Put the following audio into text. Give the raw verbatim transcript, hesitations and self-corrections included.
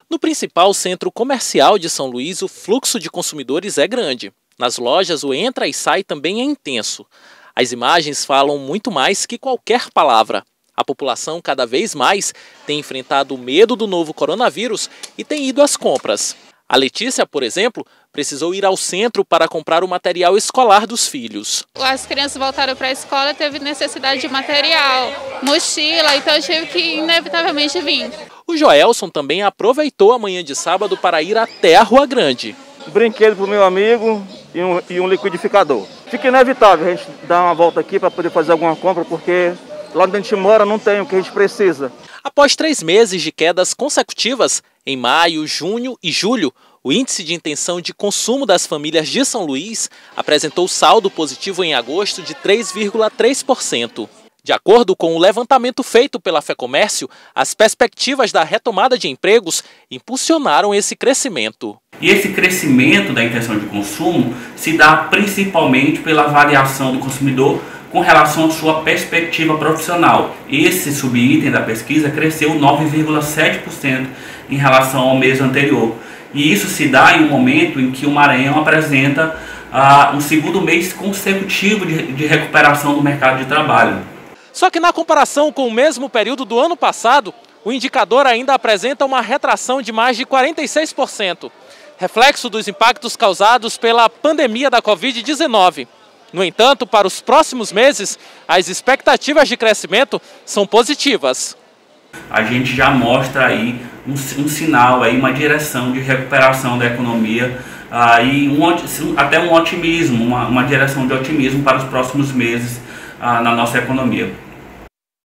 No principal centro comercial de São Luís, o fluxo de consumidores é grande. Nas lojas, o entra e sai também é intenso. As imagens falam muito mais que qualquer palavra. A população cada vez mais tem enfrentado o medo do novo coronavírus e tem ido às compras. A Letícia, por exemplo, precisou ir ao centro para comprar o material escolar dos filhos. As crianças voltaram para a escola, teve necessidade de material, mochila, então eu tive que inevitavelmente vir. O Joelson também aproveitou a manhã de sábado para ir até a Rua Grande. Brinquedo para o meu amigo e um, e um liquidificador. Fica inevitável a gente dar uma volta aqui para poder fazer alguma compra, porque lá onde a gente mora não tem o que a gente precisa. Após três meses de quedas consecutivas, em maio, junho e julho, o índice de intenção de consumo das famílias de São Luís apresentou saldo positivo em agosto de três vírgula três por cento. De acordo com o levantamento feito pela FEComércio, as perspectivas da retomada de empregos impulsionaram esse crescimento. E esse crescimento da intenção de consumo se dá principalmente pela variação do consumidor com relação à sua perspectiva profissional. Esse subitem da pesquisa cresceu nove vírgula sete por cento em relação ao mês anterior. E isso se dá em um momento em que o Maranhão apresenta ah, um segundo mês consecutivo de, de recuperação do mercado de trabalho. Só que na comparação com o mesmo período do ano passado, o indicador ainda apresenta uma retração de mais de quarenta e seis por cento, reflexo dos impactos causados pela pandemia da covid dezenove. No entanto, para os próximos meses, as expectativas de crescimento são positivas. A gente já mostra aí um, um sinal, aí, uma direção de recuperação da economia ah, e um, até um otimismo, uma, uma direção de otimismo para os próximos meses ah, na nossa economia.